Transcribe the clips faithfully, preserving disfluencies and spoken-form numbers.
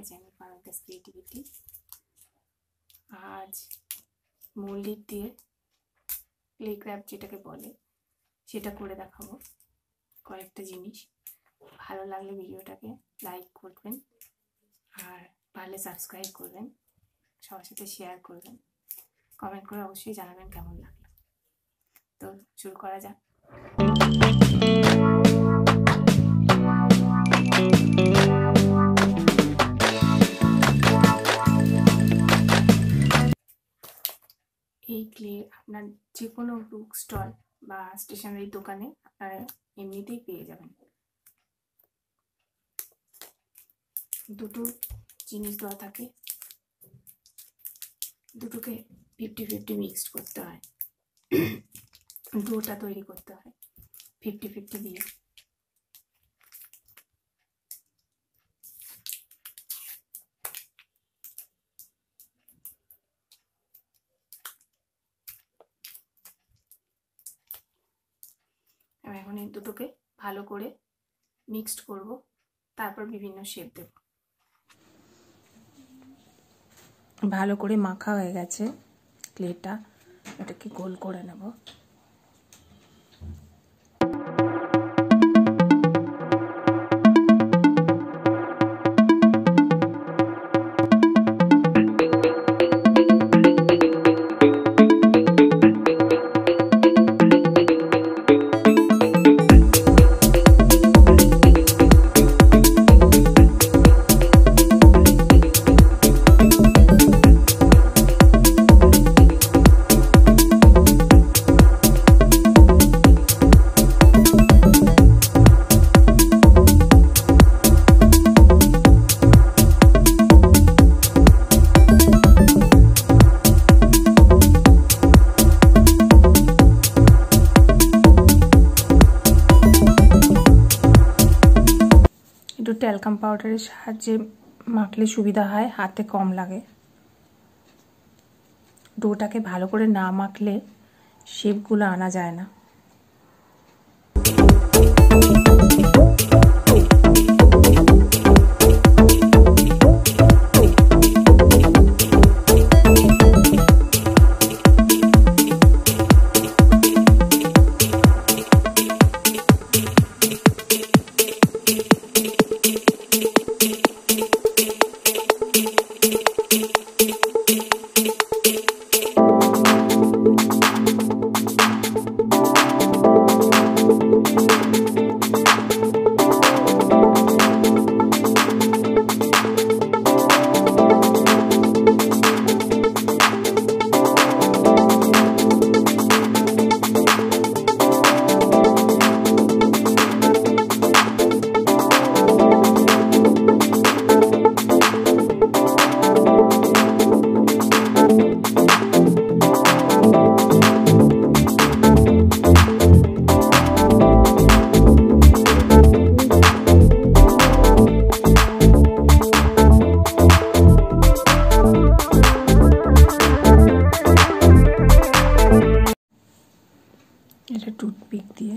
My channel Paromita's creativity. আজ মল্লিক দিয়ে clay craft যেটাকে বলে সেটা করে দেখাবো। কয়েকটা জিনিস ভালো লাগলে ভিডিওটাকে লাইক করবেন, আর পারলে সাবস্ক্রাইব করবেন, সবার সাথে শেয়ার করবেন, কমেন্ট করে অবশ্যই জানাবেন কেমন লাগলো। তো শুরু করা যাক। এই ক্লে আপনার যে কোনো বুক স্টল বা স্টেশনারি দোকানে আপনারা এমনিতেই পেয়ে যাবেন। দুটো জিনিস দেওয়া থাকে, দুটোকে ফিফটি ফিফটি মিক্সড করতে হয়, ডোটা তৈরি করতে হয় ফিফটি ফিফটি দিয়ে। এখন এই দুটোকে ভালো করে মিক্সড করব, তারপর বিভিন্ন শেপ দেব। ভালো করে মাখা হয়ে গেছে ক্লেটা, এটাকে গোল করে নেব। একটু ট্যালকাম পাউডারের সাহায্যে মাখলে সুবিধা হয়, হাতে কম লাগে। ডোটাকে ভালো করে না মাখলে শেপগুলো আনা যায় না। এটা টুথপিক দিয়ে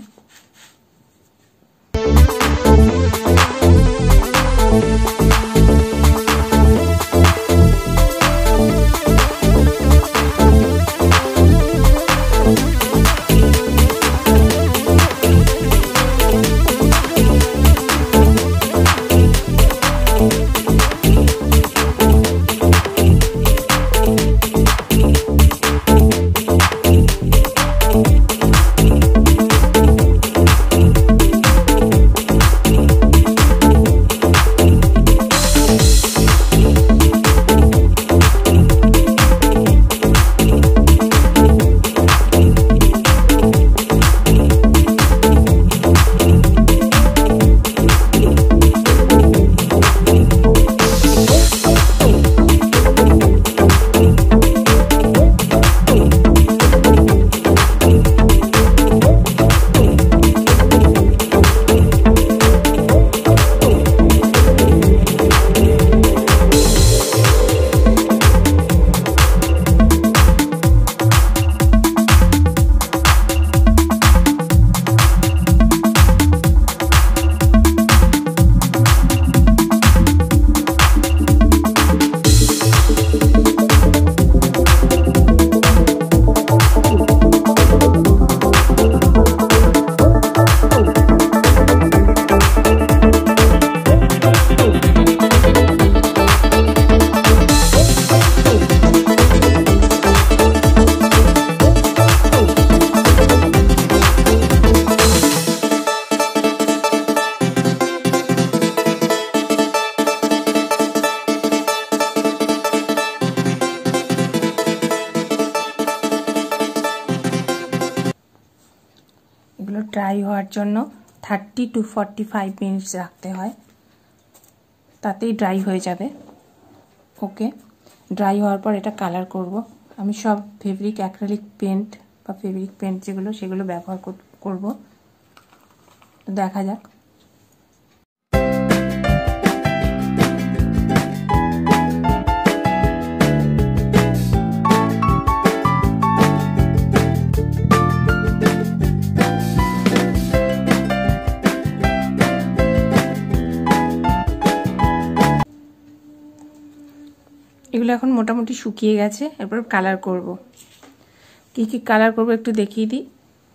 ড্রাই হওয়ার জন্য thirty to forty five minutes রাখতে হয়, তাতেই ড্রাই হয়ে যাবে। ওকে, ড্রাই হওয়ার পর এটা কালার করব। আমি সব ফেব্রিক অ্যাক্রিলিক পেন্ট বা ফেব্রিক পেন্ট যেগুলো সেগুলো ব্যবহার করব। দেখা যাক। এগুলো এখন মোটামুটি শুকিয়ে গেছে, এরপর কালার করব। কি কি কালার করব একটু দেখিয়ে দিই।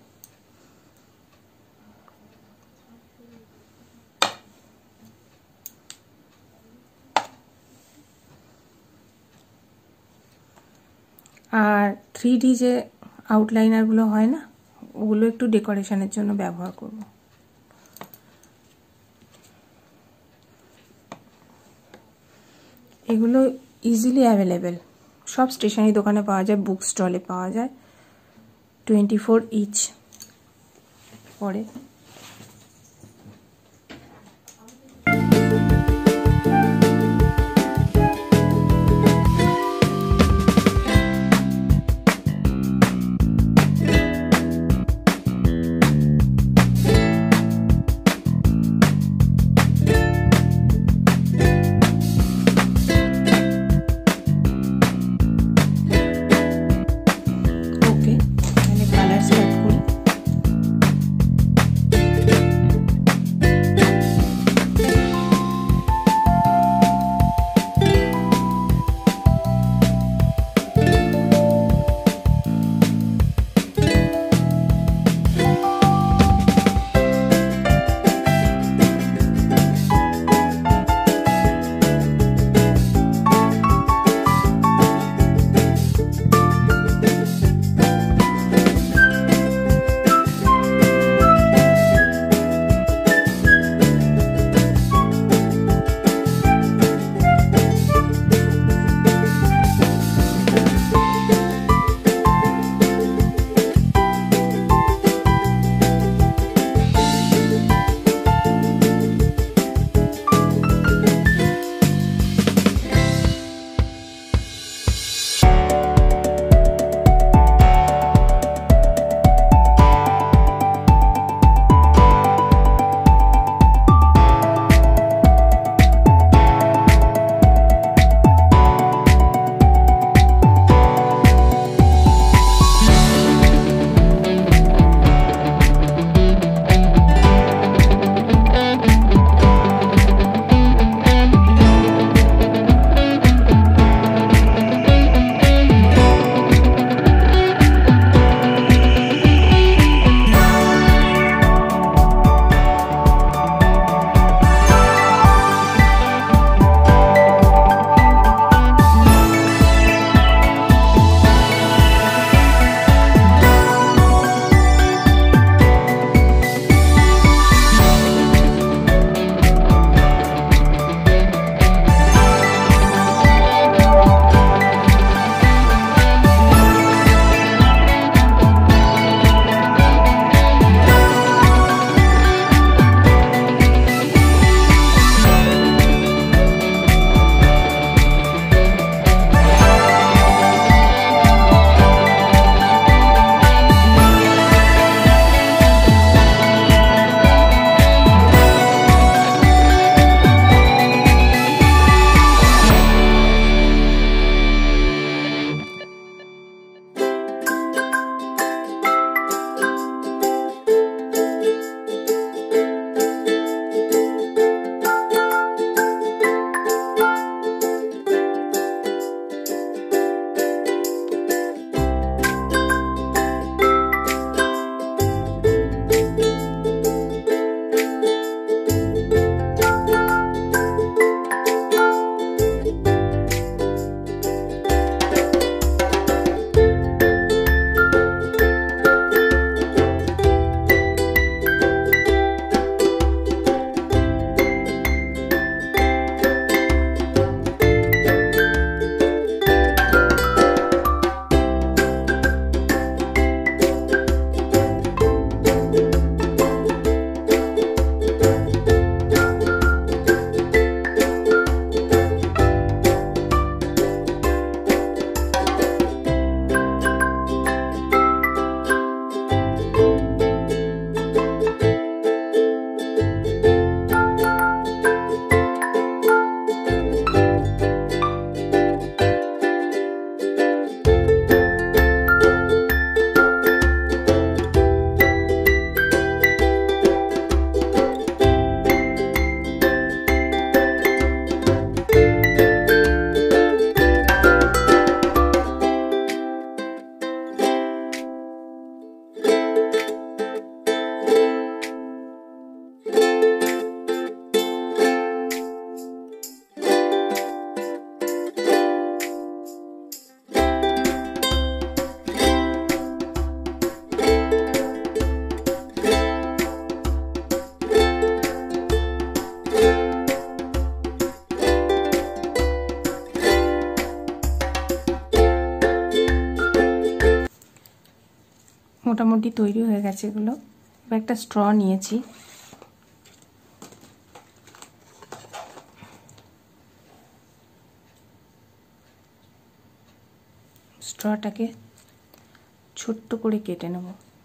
আর থ্রি ডি যে আউটলাইনারগুলো হয় না, ওগুলো একটু ডেকোরেশনের জন্য ব্যবহার করব। এগুলো ইজিলি অ্যাভেলেবেল, সব স্টেশনারি দোকানে পাওয়া যায়, বুক স্টলে পাওয়া যায়। টোয়েন্টি ফোর ইচ পরে। মোটামুটি তৈরি হয়ে গেছে এগুলো। এবার একটা স্ট্র নিয়েছি, স্ট্রটাকে ছোট্ট করে কেটে নেব।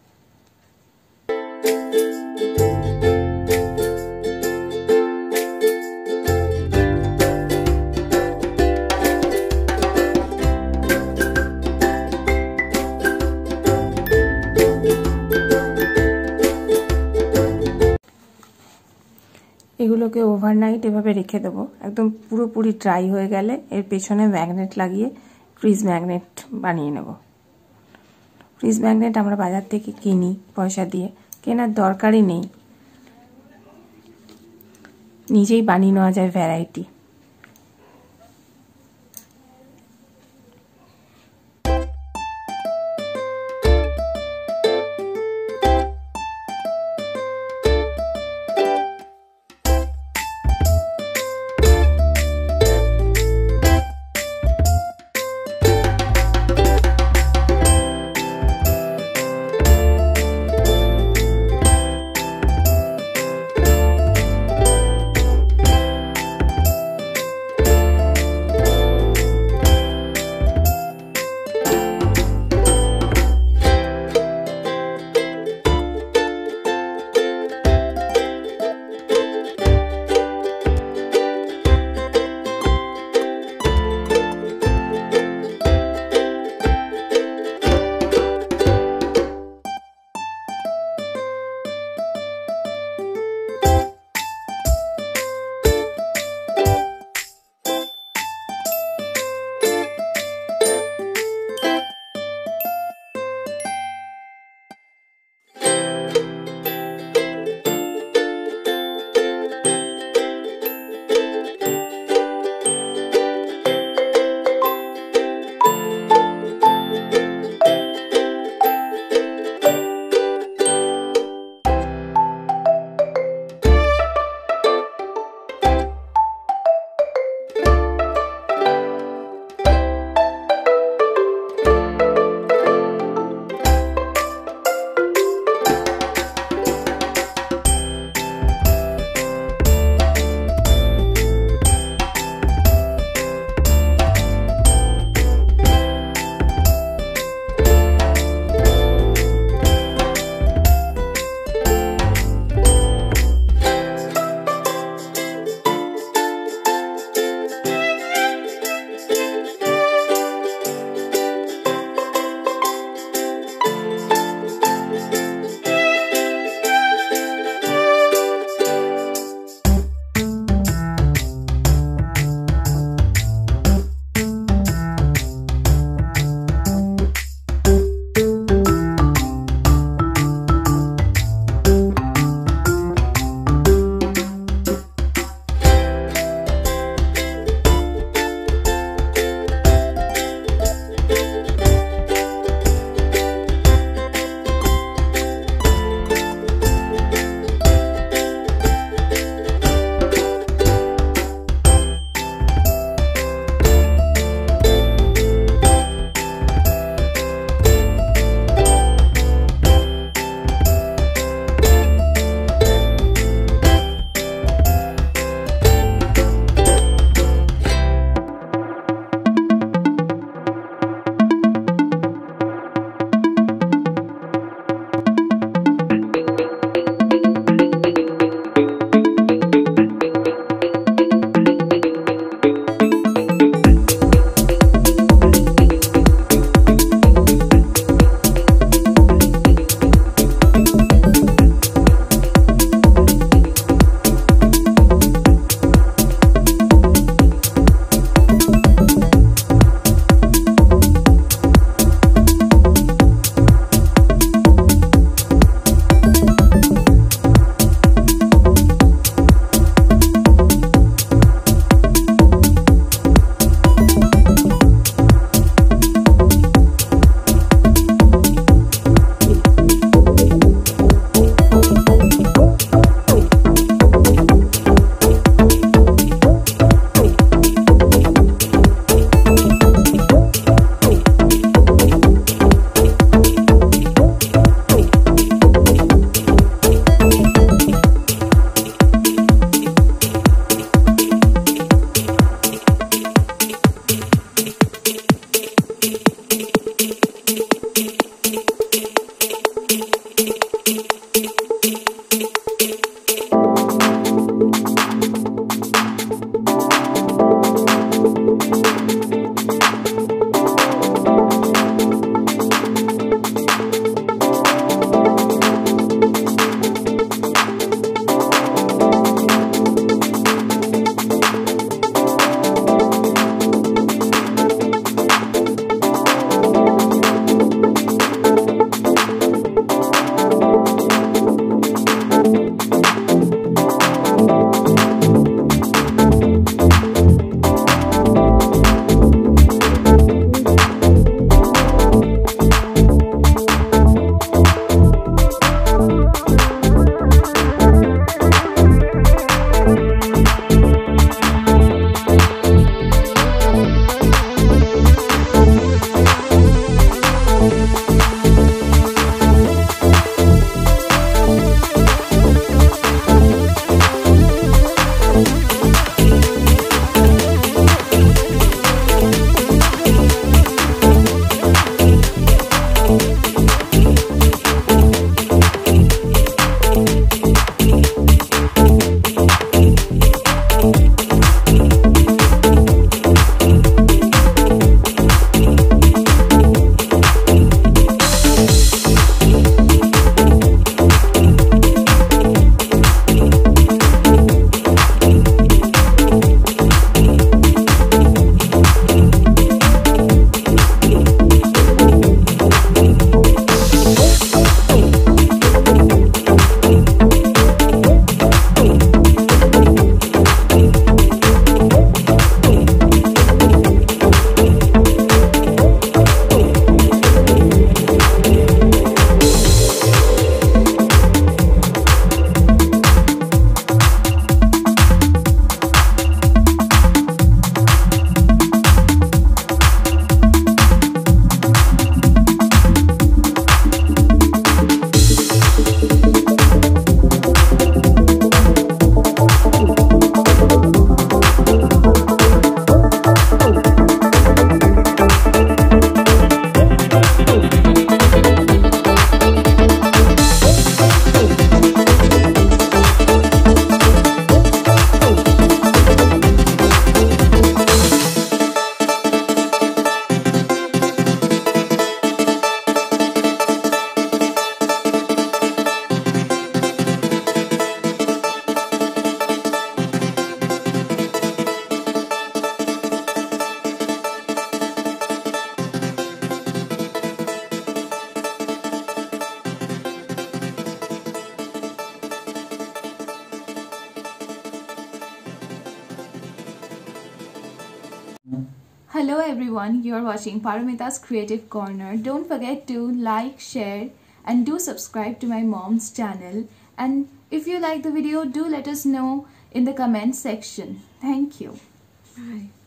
এগুলোকে ওভারনাইট এভাবে রেখে দেবো, একদম পুরোপুরি ড্রাই হয়ে গেলে এর পেছনে ম্যাগনেট লাগিয়ে ফ্রিজ ম্যাগনেট বানিয়ে নেব। ফ্রিজ ম্যাগনেট আমরা বাজার থেকে কিনি পয়সা দিয়ে, কেনার দরকারই নেই, নিজেই বানিয়ে নেওয়া যায় variety. Hello everyone, you're watching Paramita's Creative Corner. Don't forget to like, share and do subscribe to my mom's channel. And if you like the video, do let us know in the comment section. Thank you. Bye.